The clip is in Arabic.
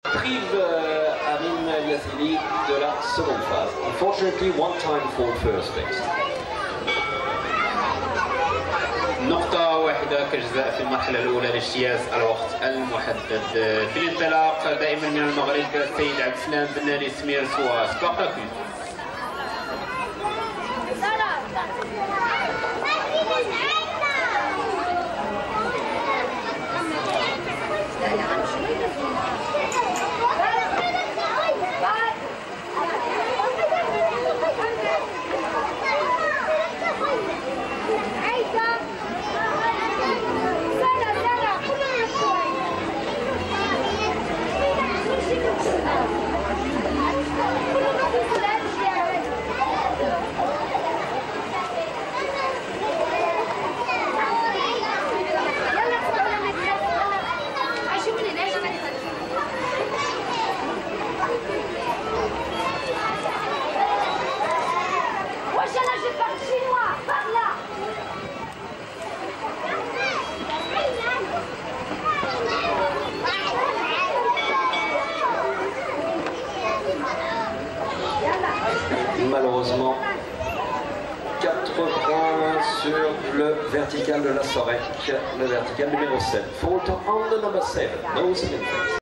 Prive Amin Yassili de la seconde phase. Unfortunately, one time for first place. نقطة واحدة كجزاء في المرحلة الأولى لاجتياز الوقت المحدد. في الانطلاق دائما من المغرب السيد عبد السلام بناني سمير سوا سباقاكم. Malheureusement, 4 points sur le vertical de la Sorek, le vertical numéro 7. Fault on the number 7, no second place.